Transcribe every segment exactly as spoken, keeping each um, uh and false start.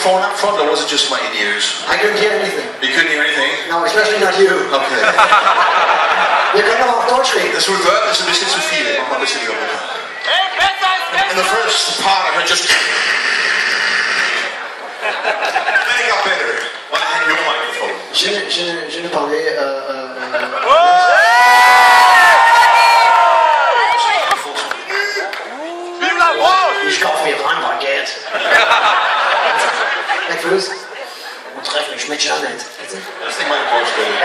microphone up front, or was it just my ears? I couldn't hear anything. You couldn't hear anything? No, especially not you. Okay. Wir können aber auch Deutsch reden. Das Reverb ist ein bisschen zu viel. Mach mal ein bisschen lieber runter. In the first part, I heard just... Then it got better. When I had your microphone. Je, je, je ne parlais... Euh, euh, ich kaufe mir ran, Baguette. Nervös. Und treff mich mit Sammet. Das ist nicht meine Vorstellung.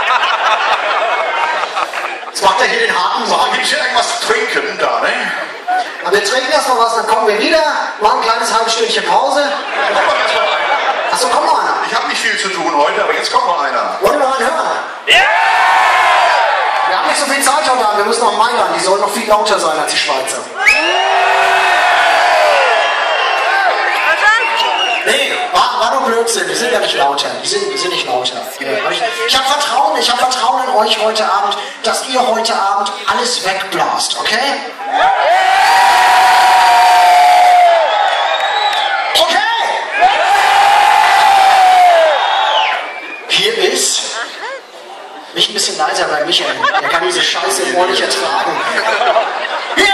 Jetzt macht er hier den harten So, Mann. gibt es hier irgendwas zu trinken da, ne? Und wir trinken erstmal was, dann kommen wir wieder, machen ein kleines halbes Stündchen Pause. Achso, kommt noch einer. Ich habe nicht viel zu tun heute, aber jetzt kommt noch einer. Wollen wir mal einen hören? Ja! Wir haben nicht so viel Zeit heute Abend, wir müssen noch Mailand, die sollen noch viel lauter sein als die Schweizer. Nee, war, war nur Blödsinn, wir sind ja nicht lauter, wir sind, wir sind nicht lauter. Ich habe Vertrauen, ich habe Vertrauen in euch heute Abend, dass ihr heute Abend alles wegblast, okay? Okay! Hier ist... Nicht ein bisschen leiser bei Michael, der kann diese Scheiße vor nicht ertragen. Hier